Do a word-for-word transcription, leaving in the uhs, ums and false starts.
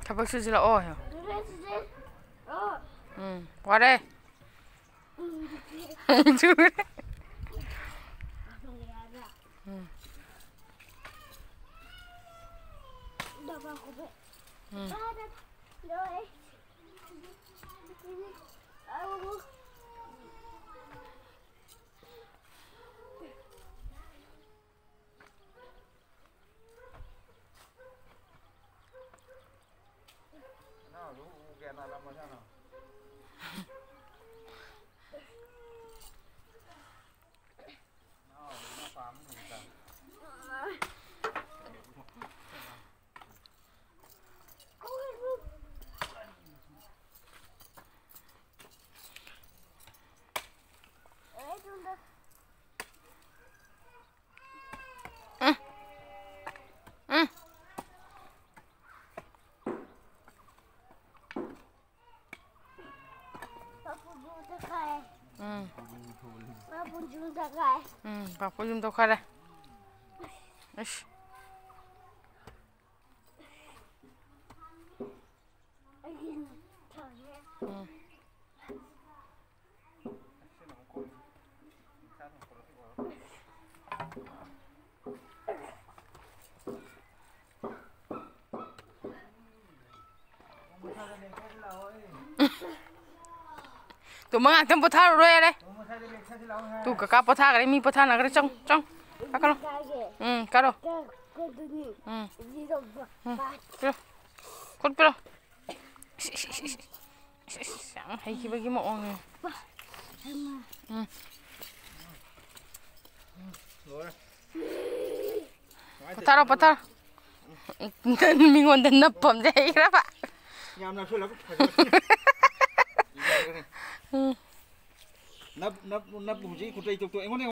ꯊꯕꯛ ꯁꯨꯖꯤꯜꯂꯛꯑꯣ ꯎꯝ ꯋꯥꯔꯦ ꯆꯨꯔꯦ 음. 음. 응. 응, 바꿔 좀 더 가래. 아이씨. 응. Tụi mấy thằng bò tha rồi đây. Tụi cả cá bò tha cái mi bò tha là cái trong trong. Cá cá đâu? Ừ, cá đâu? Ừ. Ừ. Con cá đâu? Sáng hay khi cái mộ này. Ừ. Bò tha đâu bò tha. Mình còn đần nấp phẩm dây đó bạn. nắp nắp nắp bùn gì cũng tùy tụi tụi em